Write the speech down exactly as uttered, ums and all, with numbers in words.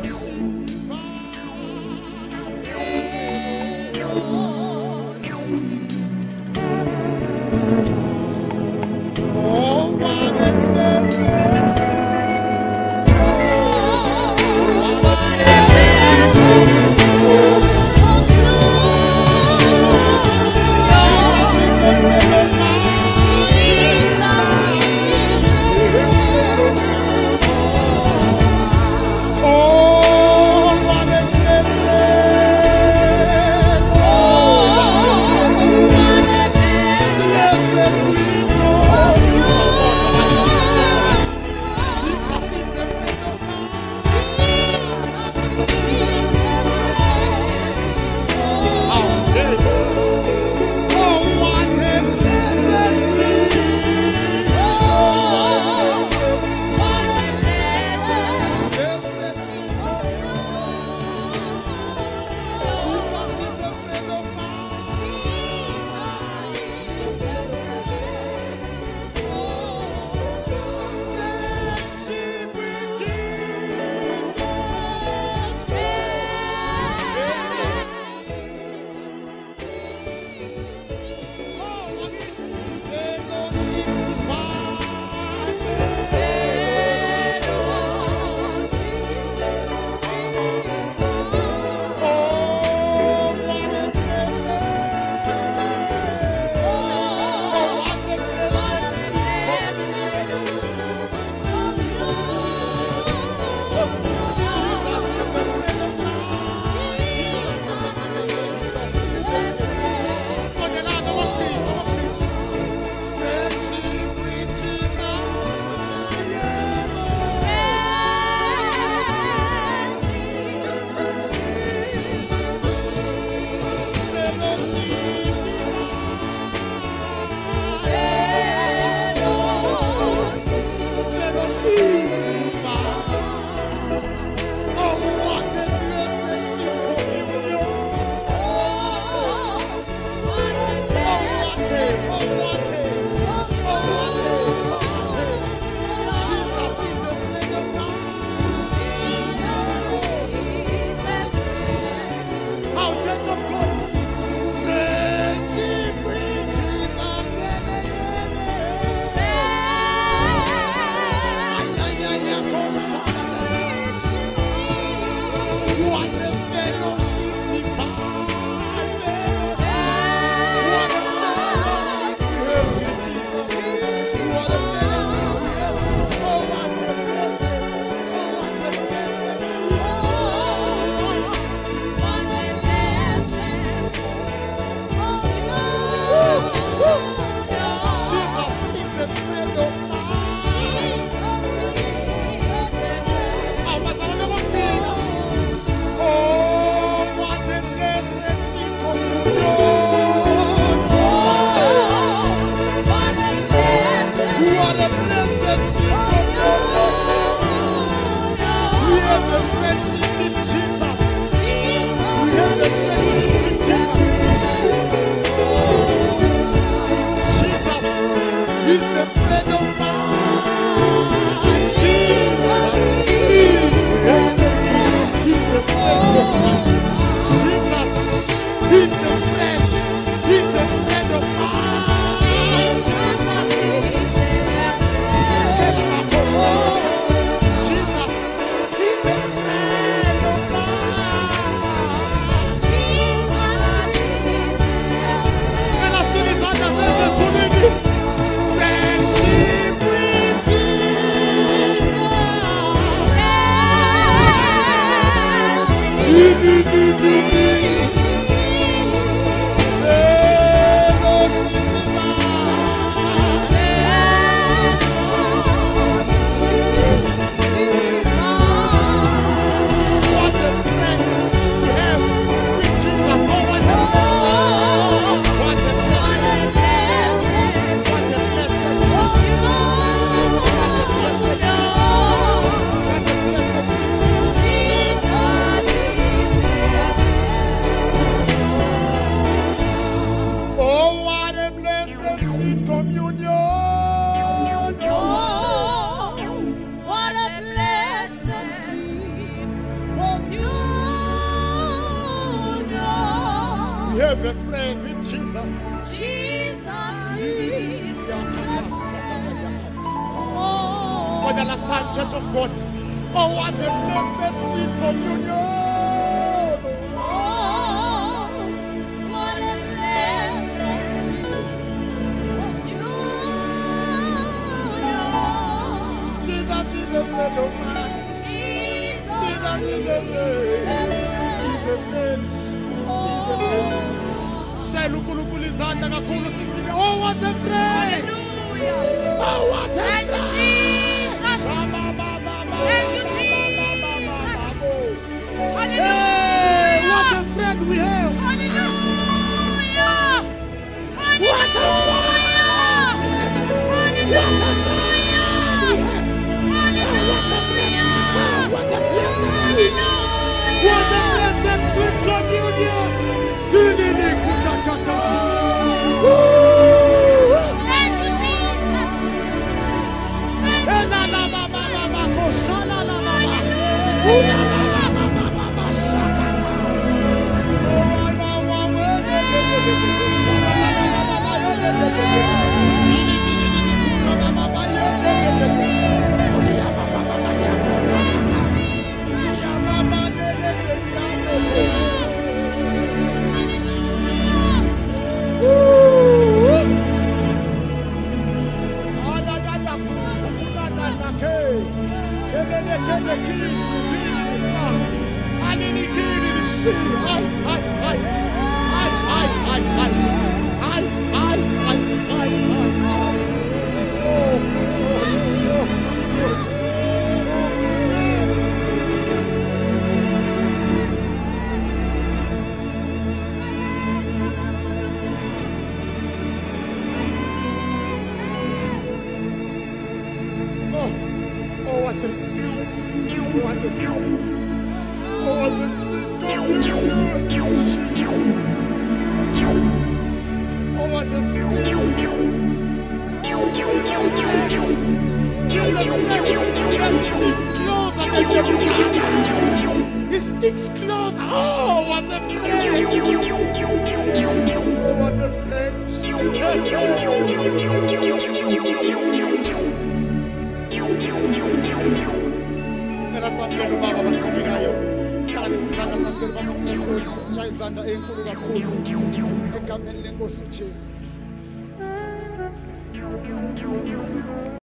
He's a friend of mine. have a friend with Jesus. Jesus, Jesus. For the last time, Church of God. Oh, what a blessed sweet communion. Oh, what a blessed sweet communion. Jesus is the bread of man. Jesus is the bread. He's a friend. He's a friend. Say, look, look, look, Lizanda, oh, what a friend. Hallelujah. Oh, what a Thank you, friend. Jesus. Thank you, Jesus. Hallelujah. Hey, what a friend we have. Hallelujah. What a friend. Hallelujah. What a friend. What a blessed sweet. What a blessed sweet communion. Thank you, Jesus. What a sweet, what a sweet, oh, what a sweet communion, Jesus. Oh, what a sweet, he's a friend that sticks closer than the blood. He sticks closer. Oh, what a friend. Oh, what a friend. Izandla enkulu kakhulu egameni lenkosi uJesu.